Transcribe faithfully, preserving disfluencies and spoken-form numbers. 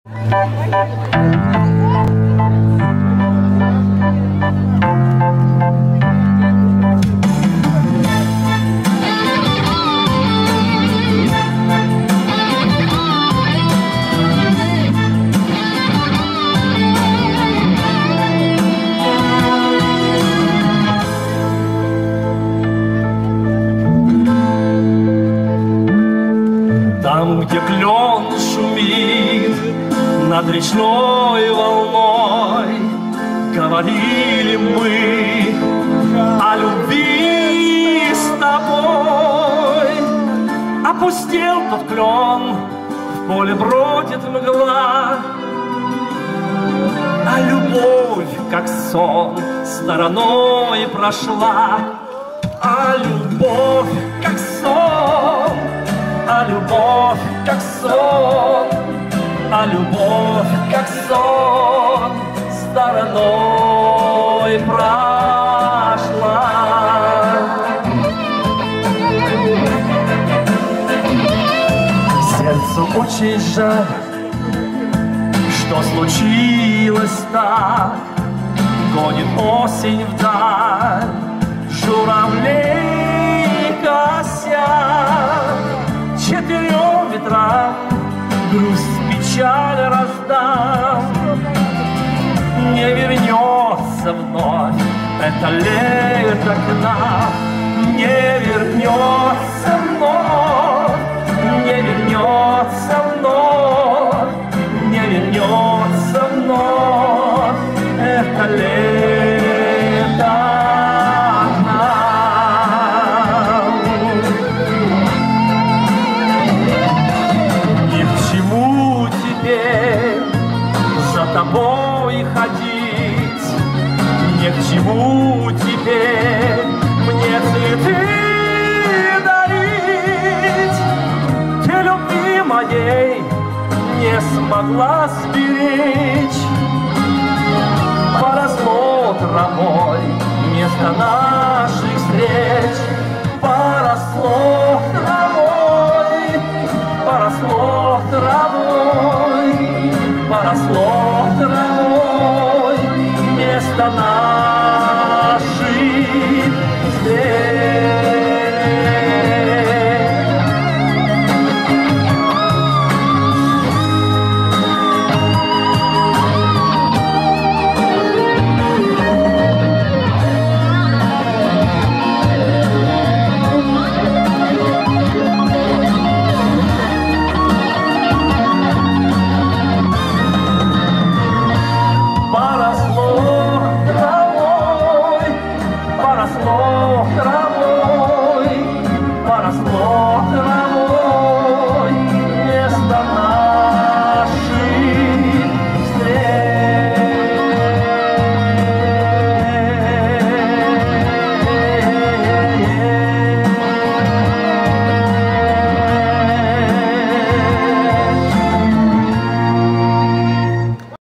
Там, где клен шумит над речной волной, говорили мы о любви с тобой. Опустел тот клен, в поле бродит мгла, а любовь, как сон, стороной прошла. А любовь, как сон, а любовь, как сон, а любовь, как сон, стороной прошла. Сердцу очень жаль, что случилось так. Гонит осень вдаль журавлей кося. Четырем ветрам грусть, печаль раздам. Не вернется вновь это лето к нам, не вернется вновь, не вернется вновь, не вернется вновь это лето. За тобой ходить, ни к чему теперь мне цветы дарить. Ты любви моей не смогла сберечь. Поросло травой место наших встреч, поросло